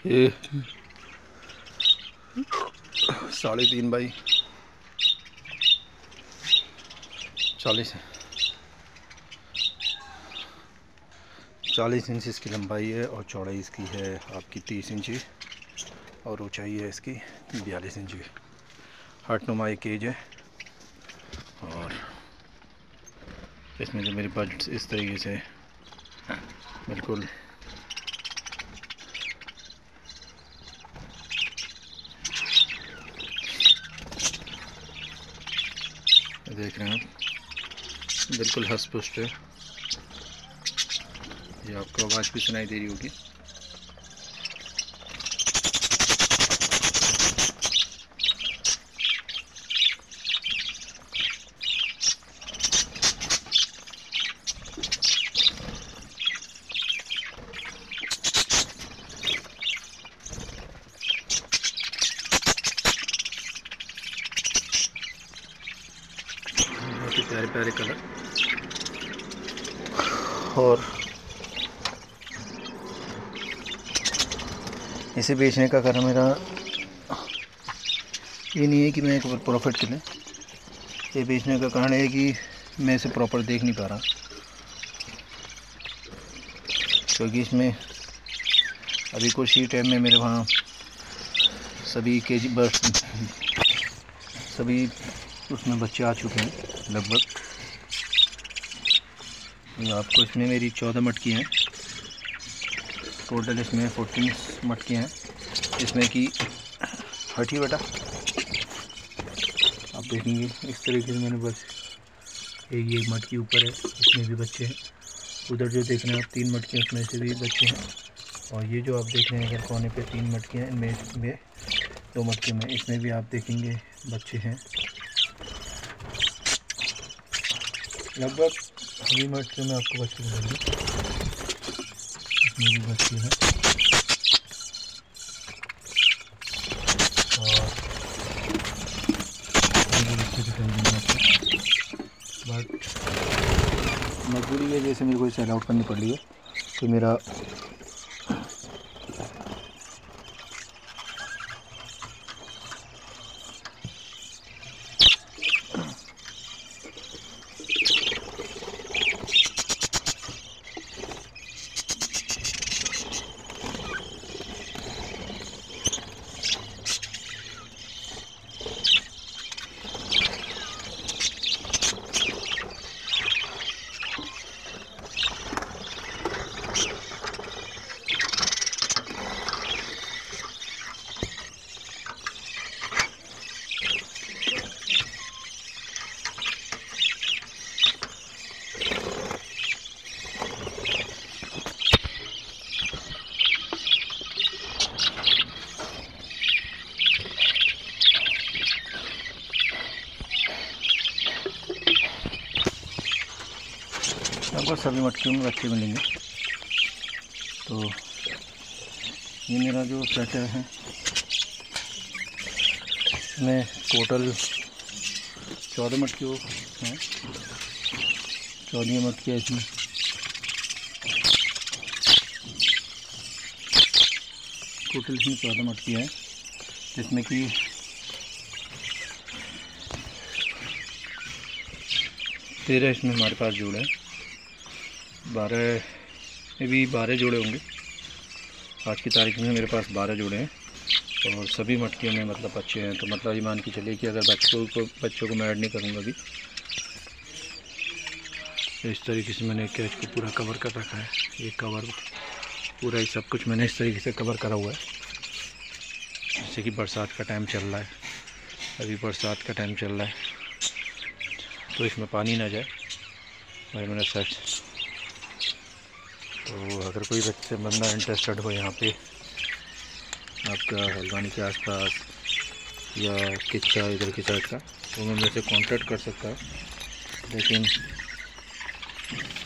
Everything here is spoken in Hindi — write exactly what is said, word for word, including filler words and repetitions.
ये साढ़े तीन बाई चालीस चालीस इंच इसकी लंबाई है और चौड़ाई इसकी है आपकी तीस इंची और ऊंचाई है इसकी बयालीस इंच की। हाथ नुमाई केज है और इसमें जो मेरी बर्ड्स इस तरीके से बिल्कुल देख रहे हैं आप, बिल्कुल हंस पुष्ट है। ये आपको आवाज़ भी सुनाई दे रही होगी। बहुत ही प्यारे प्यारे कलर। और इसे बेचने का कारण मेरा ये नहीं है कि मैं एक प्रॉफिट के लिए, ये बेचने का कारण है कि मैं इसे प्रॉपर देख नहीं पा रहा, क्योंकि इसमें अभी कुछ ही टाइम में मेरे वहाँ सभी के जी बर्ड्स सभी उसमें बच्चे आ चुके हैं लगभग। आपको इसमें मेरी चौदह मटकी हैं टोटल, इसमें फोर्टीन मटकी हैं। इसमें कि हटी बेटा आप देखेंगे इस तरीके से मैंने बस एक ये मटकी ऊपर है, इसमें भी बच्चे हैं। उधर जो देख रहे हैं आप तीन मटकी हैं, उसमें से भी बच्चे हैं। और ये जो आप देख रहे हैं अगर कोने पे तीन मटकी हैं, इनमें में दो मटकी में इसमें भी आप देखेंगे बच्चे हैं। लगभग सभी मटकियों में आपको बच्चे मिलेंगे, इसमें भी बच्चे हैं। और बच्चे दिखाई देंगे आपको, बट मजबूरी है जैसे मेरे को सेल आउट करनी पड़ रही है तो मेरा लगभग सभी मटकियों में बच्चे मिलेंगे। तो ये मेरा जो सेट है इसमें टोटल चौदह मटकियों हैं, चौदह मटकियाँ इसमें। टोटल इसमें चौदह मटकियाँ हैं, जिसमें कि तेरह इसमें हमारे पास जोड़े हैं, बारह में भी बारह जोड़े होंगे। आज की तारीख में मेरे पास बारह जोड़े हैं और सभी मटकियों में मतलब बच्चे हैं। तो मतलब ये मान के चलिए कि अगर बच्चों को बच्चों को मैं ऐड नहीं करूँगा अभी, तो इस तरीके से मैंने कैच को पूरा कवर कर रखा है। ये कवर पूरा ही सब कुछ मैंने इस तरीके से कवर करा हुआ है। जैसे कि बरसात का टाइम चल रहा है, अभी बरसात का टाइम चल रहा है तो इसमें पानी ना जाए भाई मैंने सर्च। तो अगर कोई बच्चे बंदा इंटरेस्टेड हो यहाँ पे आपका हल्द्वानी के आसपास या किच्चा इधर की साइड का, तो मैं मेरे से कांटेक्ट कर सकता है। लेकिन